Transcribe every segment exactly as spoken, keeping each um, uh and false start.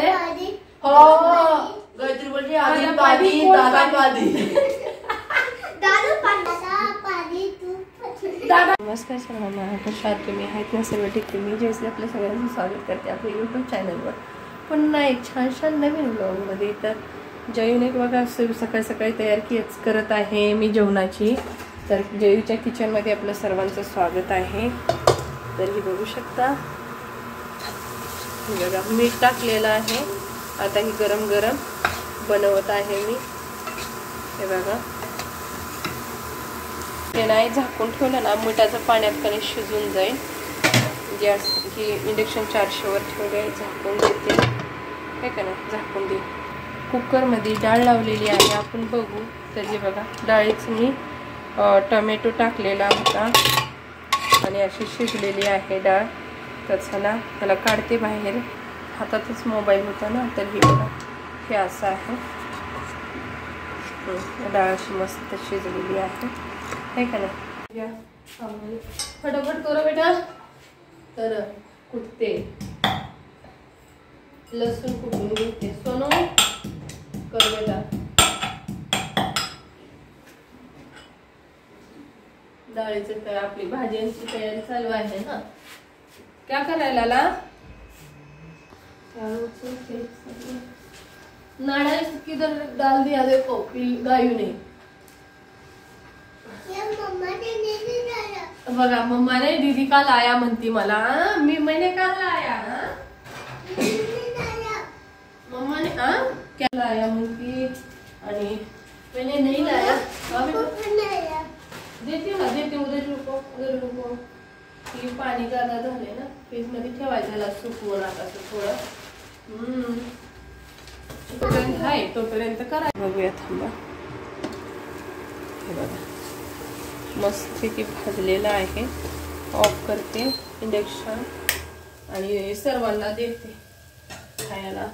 झाले हो गायत्री बोलते आधी पाणी दादा पाणी नमस्कार सर्वांना, कशा आहात तुम्ही? आहेत ना सर्व ठीक? मी जयश्री आपल्या सगळ्यांचं स्वागत करते आपल्या यूट्यूब चॅनलवर पुन्हा एक छान छान नवीन व्लॉगमध्ये. तर जयूने बघा सकाळी सकाळी तयार केच करत आहे मी जेवणाची. तर जयूच्या किचनमध्ये आपलं सर्वांचं स्वागत आहे. तर ही बघू शकता बघा मीठ टाकलेलं आहे. आता ही गरम गरम बनवत आहे मी. हे बघा ते नाही झाकून ठेवलं ना मिठाचं पाण्यात कधी शिजून जाईल. गॅस ही इंडक्शन चारशेवर ठेवले झाकून देते हे का नाही झाकून दे. कुकरमध्ये डाळ लावलेली आहे आपण बघू. तर हे बघा डाळीचं मी टोमॅटो टाकलेला होता आणि अशी शिजलेली आहे डाळ. तर चला त्याला काढते बाहेर. हातातच मोबाईल होता ना. तर हे बघा हे असं आहे. डाळ अशी मस्त शिजलेली आहे है का नाही. या फटाफट करो बेटा. तर कुटते लसूण कुटून घेते. सोनू कर बेटा. डाळीची तर आपली भाज्यांची तयारी चालू आहे ना. क्या करायला ला नाड़ा किधर डाल दिया देखो गायू ने. बघा मम्मा ने दीदी का लाया म्हणती मला. मी मैंने का लाया मम्मा ने आ क्या लाया म्हणती आणि मैंने नहीं लाया. देते ना देते उधर रुको उधर रुको. ही पाणी ज्यादा झाले ना फ्रीज मध्ये ठेवायचं सुकवून आता थोडं. हम्म तोपर्यंत आहे तोपर्यंत करा. बघूया थांबा. हे बघा मस्तपैकी भाजलेला आहे. ऑफ करते इंडक्शन आणि सर्वांना देते खायला.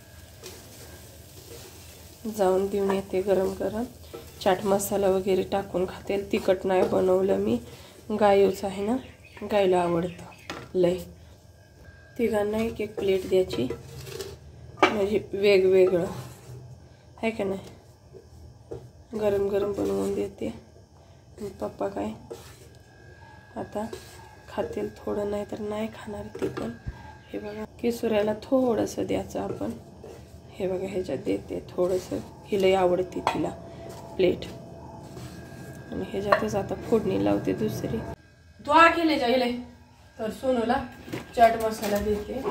जाऊन देऊन येते गरम गरम. चाट मसाला वगैरे टाकून खाते. तिखट नाही बनवलं मी. गायूच आहे ना गायला आवडतं लय. तिघांना एक एक प्लेट द्यायची म्हणजे वेगवेगळं आहे का नाही. गरम गरम बनवून देते. पप्पा काय आता खातील थोडं नाही तर नाही खाणार ती पण. हे बघा किशोऱ्याला थोडंसं द्यायचं आपण. हे बघा ह्याच्यात देते थोडंसं. ही लय आवडते तिला प्लेट. आणि ह्याच्यातच आता फोडणी लावते दुसरी. तो आ केले जाईल. तर सोनूला चाट मसाला देते.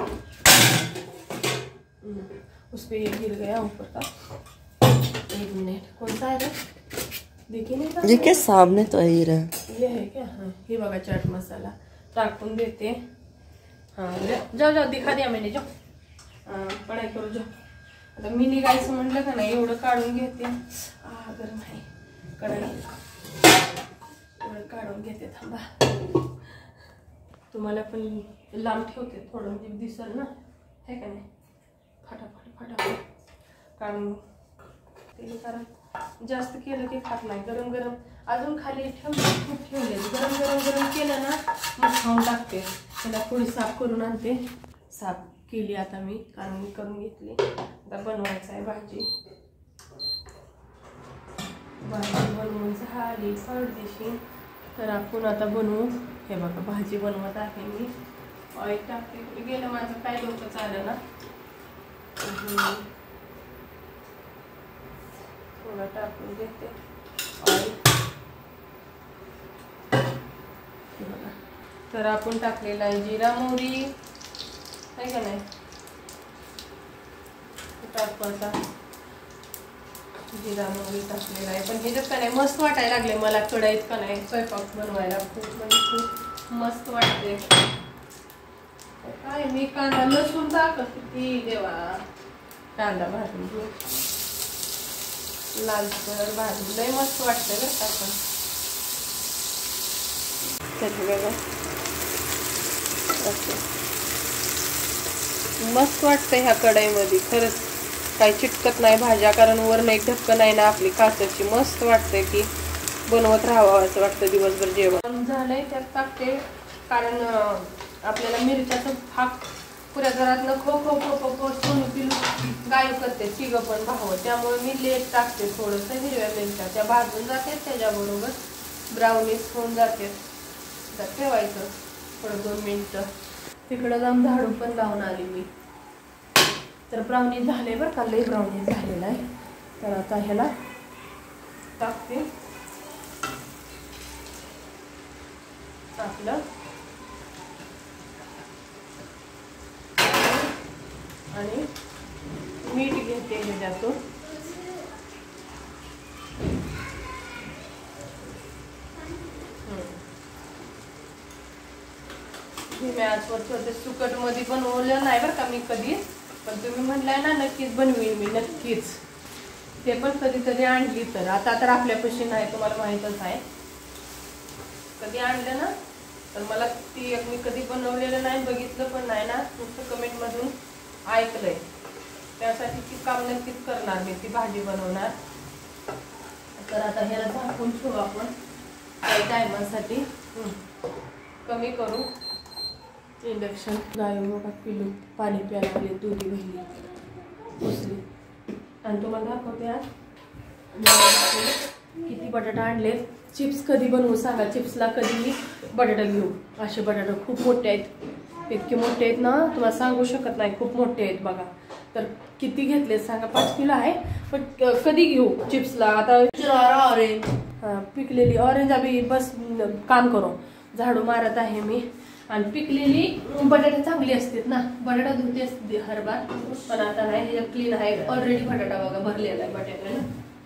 उस पे ये गिर गया ऊपर का. एक मिनट कौन सा है देखिए नहीं. ये क्या सामने तो ही रहा. ये है क्या. हाँ ये बघा चाट मसाला टाकून देते. हाँ जाओ जाओ दिखा दिया मैंने. जाओ हाँ पढ़ाई करो जाओ. आता मी निघायचं म्हटलं का नाही एवढं काढून घेते. आ गरम आहे कढाई. एवढं काढून घेते थांबा. तुम्हाला पण लांब ठेवते थोडं म्हणजे दिसल ना है का नाही. फटाफट फटाफट काढून ते. कारण जास्त केलं की खात नाही. गरम गरम अजून खाली ठेवले खूप ठेवले. गरम गरम गरम केलं ना मग खाऊन टाकते. त्याला थोडी साफ करून आणते. साफ केली आता मी कारण मी करून घेतली. आता बनवायचं आहे भाजी. भाजी बनवून झाली अर्धीशी. तर आपण आता बनवू. हे बघा भाजी बनवत आहे मी. ऑइल टाकते. गेलं माझं काय डोकं चाललं ना. थोडं टाकून घेते ऑइल. तर आपण टाकलेला आहे जिरा मोहरी आहे का नाही. टाकू आता जिरा मोहरी टाकलेला आहे. पण ह्याच्यात का नाही मस्त वाटायला लागले मला कढईत का नाही स्वयंपाक बनवायला. खूप म्हणजे खूप मस्त वाटते. काय मी कांदा लसूण टाकत किती देवा. कांदा भाजून घेऊ लालसर भाजून लय मस्त वाटतं बरं का पण. तर बघा मस्त वाटतं ह्या कढईमध्ये खरंच. काही चिटकत नाही भाज्या कारण वरण एक ढक्कन आहे ना आपली काचेची. मस्त वाटतंय की बनवत राहावं असं वाटतं दिवसभर. जेवण झालंय त्यात टाकते कारण आपल्याला मिरच्याचं भाग पुऱ्या घरातनं खो खो खो खो खो सोनू पिलू गाय करते तिघं पण भाव, त्यामुळे मी लेट टाकते थोडंसं हिरव्या मिरच्या, त्या भाजून जाते त्याच्याबरोबर ब्राउनीज होऊन जाते. तर ठेवायचं थोडं दोन मिनिटं. तिकडं जाऊन झाडू पण लावून आली मी. तर ब्राउनी झाले बरं का, लई ब्राउनी झालेला आहे. तर आता ह्याला टाकते आपलं आणि मीठ घेते ह्याच्यातून. हिरव्या आचवर ठेवते. सुकटमध्ये बनवलं नाही बरं का मी कधी, पण तुम्ही म्हणलाय ना नक्कीच बनवीन मी, नक्कीच. ते पण कधीतरी आणली तर. आता तर आपल्यापाशी नाही, तुम्हाला माहीतच आहे. कधी आणलं ना तर मला ती मी कधी बनवलेलं नाही, बघितलं पण नाही ना, नुसतं कमेंटमधून ऐकलंय. त्यासाठी ती काम नक्कीच करणार मी, ती भाजी बनवणार. तर आता ह्याला झाकून ठेवू आपण काही टायमासाठी. कमी करू इंडक्शन. गाय बघा पिलू पाणी प्यायला लागले, दोन्ही बहिणी बसली. आणि तुम्हाला दाखवते आज किती बटाटा आणले. चिप्स कधी बनवू सांगा, चिप्सला कधी मी बटाटा घेऊ. असे बटाटे खूप मोठे आहेत, इतके मोठे आहेत ना तुम्हाला सांगू शकत नाही, खूप मोठे आहेत बघा. तर किती घेतले सांगा, पाच किलो आहे. पण कधी घेऊ चिप्सला आता. ऑरेंज हां पिकलेली ऑरेंज अभी बस काम करो, झाडू मारत आहे मी. आणि पिकलेली बटाटे चांगली असतात ना, बटाटा धुते असते हरभरा, पण आता नाही, हे क्लीन आहे ऑलरेडी. बटाटा बघा भरलेला आहे बटाट्याला.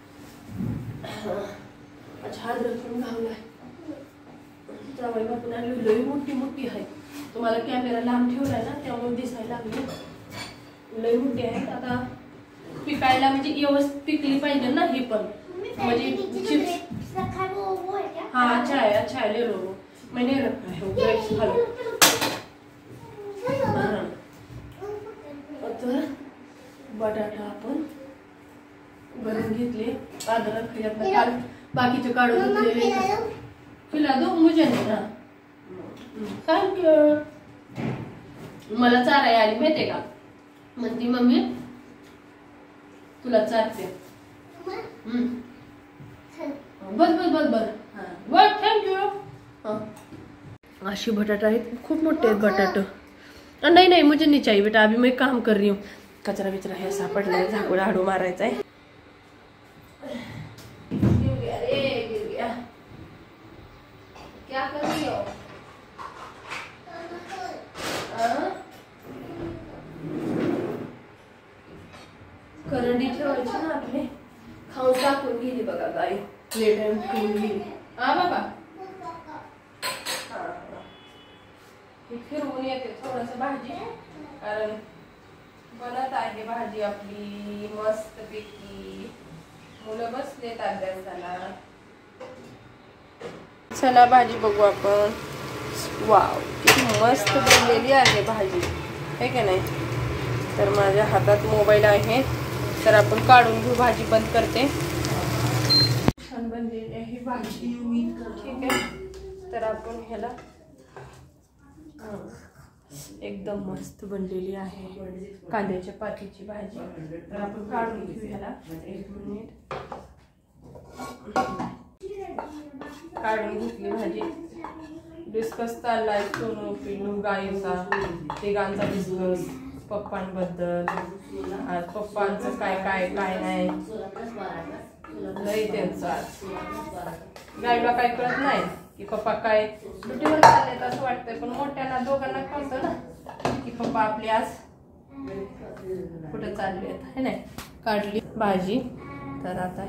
अच्छा अद्रक घावलाय. जावई बापून आणली, लई मोठी मोठी आहे. तुम्हाला कॅमेरा लांब ठेवलाय ना त्यामुळे दिसायला लागली, लई मोठी आहेत. आता पिकायला म्हणजे व्यवस्थित पिकली पाहिजे ना ही पण, म्हणजे चिप्स. हाँ अच्छा है, अच्छा है, ले लो, मैंने रखा है ग्रेप्स खा लो. तर बटाटा आपण भरून घेतले. अद्रक यातनं बाकीचे काढून घेतलेले. खिला दो मुझे नाही ना, थँक्यू. मला चाराय आली माहितीये का, म्हणती मम्मी तुला चारते. बस बस बस बस बर थँक्यू. अशी बटाटा आहेत, खूप मोठे आहेत बटाटे. नहीं नहीं मुझे नहीं चाहिए बेटा, अभी मैं काम कर रही हूँ. कचरा बिचरा है सापडला आहे, झाकून झाडू मारायचा आहे. क्या कर रही हो? करंडी ठेवायची ना आपली, खाऊन टाकून गेली बघा गाय. प्लेट आहे ठेवून गेली. हा बाबा फिरवून येते थोडस भाजी, कारण बनत आहे भाजी आपली मस्त पैकी. मुलं बसलेत अभ्यासाला. चला भाजी बघू आपण. वाव किती मस्त बनलेली आहे भाजी, आहे का नाही. तर माझ्या हातात मोबाईल आहे, तर आपण काढून घेऊ. भाजी बंद करते. छान बनलेली आहे भाजी, ठीक आहे. तर आपण ह्याला एकदम मस्त बनलेली आहे कांद्याच्या पातीची भाजी. तर आपण काढून घेऊ ह्याला. एक मिनिट काढून घेतली भाजी. डिस्कस चाललाय सोनू पिनू गाईचा, तिघांचा डिस्कस पप्पांबद्दल. आज पप्पांचं काय काय काय नाही लई त्यांचं. आज गाईला काय कळत नाही की पप्पा काय ड्युटीवर चाललेत असं वाटतंय, पण मोठ्यांना दोघांना कळतं ना की पप्पा आपली आज कुठे चालले आहेत, है नाही. काढली भाजी. तर आता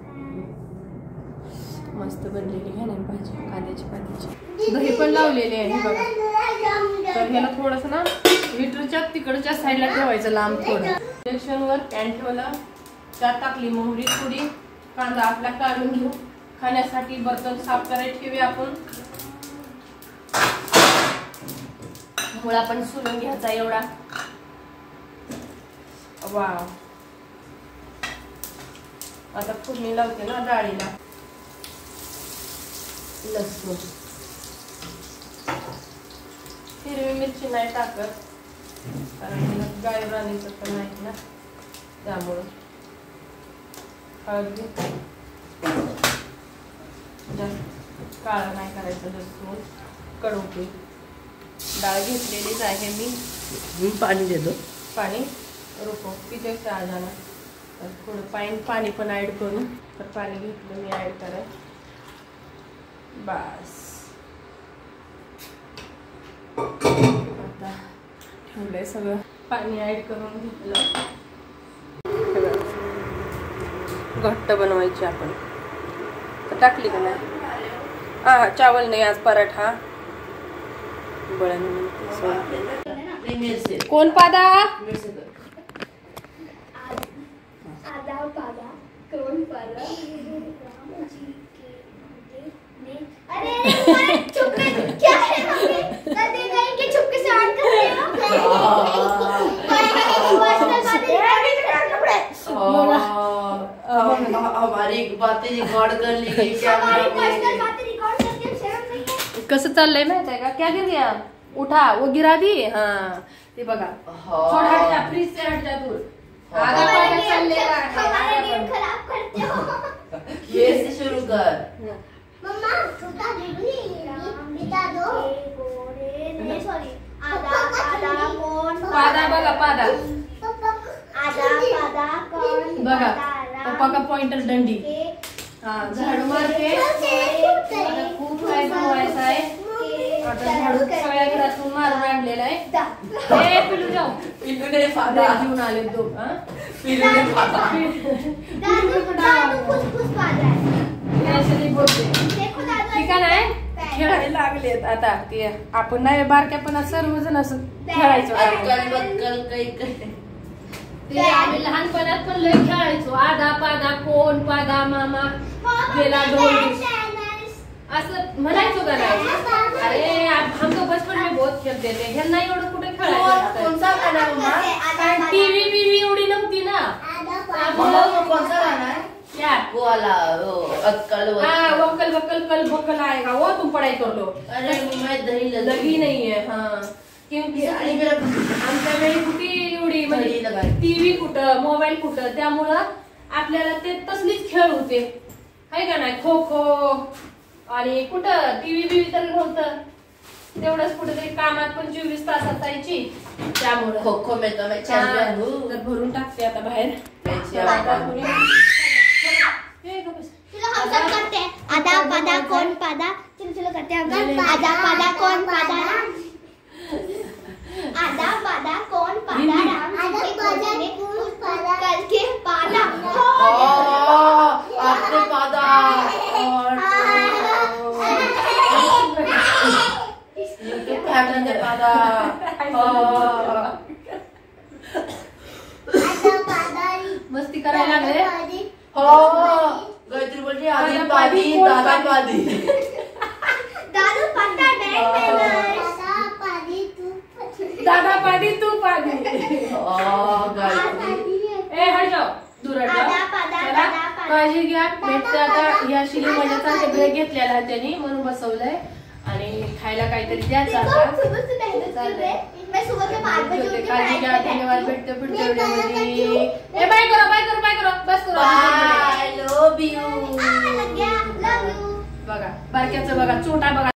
मस्त बनलेली आहे ना भाजी कांद्याची पातीची. दही पण लावलेली आहे बघा. तर ह्याला थोडंसं ना हिटरच्या तिकडच्या साईडला ठेवायचं लांब थोडं. इंडक्शनवर पॅन ठेवला, त्यात टाकली मोहरी थोडी. कांदा आपला काढून घेऊ. खाण्यासाठी बर्तन साफ करायला ठेवूया आपण. मुळा पण सोलून घ्यायचा एवढा. वाव आता फोडणी लावते ना डाळीला. लसूण, हिरवी मिरची नाही टाकत कारण गाय राणीचं पण नाही ना. त्यामुळं हळद घे, जास्त काळा नाही करायचं, लसूण कडवते. डाळ घेतलेलीच आहे मी. पाणी देतो, पाणी रोको पिते जाणार, थोडं पाणी पाणी पण ऍड करू. तर पाणी घेतलं मी ऍड कराय. बस आता ठेवलंय सगळं, पाणी ऍड करून घेतलं. घट्ट बनवायची आपण. तर टाकली का नाही? हा चावल नाही आज, पराठा बळण. कोण पादा? आधा पादा कौन पादा? अरे चुपके क्या है मम्मी? कभी कहीं के चुपके से ऑन कर रहे हो? हमारी बातें रिकॉर्ड कर ली गई क्या? हमारी पर्सनल बातें रिकॉर्ड करते हैं, शर्म नहीं है? कसं चाललंय माहित आहे का? क्या गिर गया? उठा, वो गिरा दी. हा ते बघा, थोडं हट जा, फ्रीज से हट जा दूर. आधा पादा चाललेला आहे. हमारा गेम खराब करते हो. ये से शुरू कर. मम्मा छोटा बिता दो. नहीं सॉरी, आधा पादा कौन पादा बघा, पादा आधा पादा कौन बघा. पादा? पप्पा का पॉइंटर डंडी. हा झाडू मारते. आता खूप काय बनवायचं आहे. आता झाडू सगळ्या घरातून मारून आणलेला आहे. ए पिलू जाऊ, पिल्लू ने पादा घेऊन आले दोन. हा पिल्लू ने पादा. दादू दादू खुश खुश पादा है. असं नाही बोलते. देखो दादू ठीक आहे. खेळायला लागलेत आता ते. आपण नाही बारक्यापणा सर्वजण असं खेळायचो. अक्कल बक्कल काही काही. ते आम्ही लहानपणात पण लय खेळायचो. आधा पादा कोण, पादा मामा गेला डोल, असं म्हणायचो का नाही? अरे हम तो बचपन में बहुत खेलते थे. ह्यांना एवढं कुठे खेळायचं? कौन सा गाना मम्मा? टीव्ही बीवी एवढी नव्हती ना. मम्मा वो कौन सा गाना है? क्या वो वाला वो अक्कल हाँ वक्कल वक्कल कल बक्कल आएगा, वो तुम पढ़ाई कर लो. अरे मैं दही लगी नहीं है. हाँ क्योंकि आणि मेरा आमच्या वेळी कुठे एवढी म्हणजे टीव्ही कुठं, मोबाईल कुठं, त्यामुळं आपल्याला ते तसलीच खेळ होते, आहे का नाही? खो खो आणि कुठं टीव्ही बीव्ही तर नव्हतं. तेवढंच कुठेतरी कामात पण चोवीस तास असायची, त्यामुळं खो खो में तो मैं चॅम्पियन हूँ. तर भरून टाकते आता बाहेर. चलो हम सब करते हैं. आधा पादा कौन पादा? चलो चलो करते हैं हम. आधा पादा कौन पादा? आधा पादा कौन पादा? आधा पादा कौन पादा? करके पादा. आपने पादा और ने पादा. मस्ती करायला लागले. हो गायत्री बोल रही आधी पादी दादा पादी. दादू पत्ता बैठ दादा पादी तू दादा पादी तू पादी. ए हट जाओ, दूर हट जाओ. चला काळजी घ्या. भेटते आता. या शिली माझ्या ब्रेक घेतलेला त्यांनी म्हणून बसवलंय आणि खायला काहीतरी द्यायचं आता. मैं सुबह के पाँच बजे उठ के काळजी घ्या. धन्यवाद. भेटते पुढच्या व्हिडिओमध्ये. ए बाय करो, बाय करो, बाय करो, बस करो. Bye love you. Love you. बघा बारक्याचं बघा, छोटा बघा.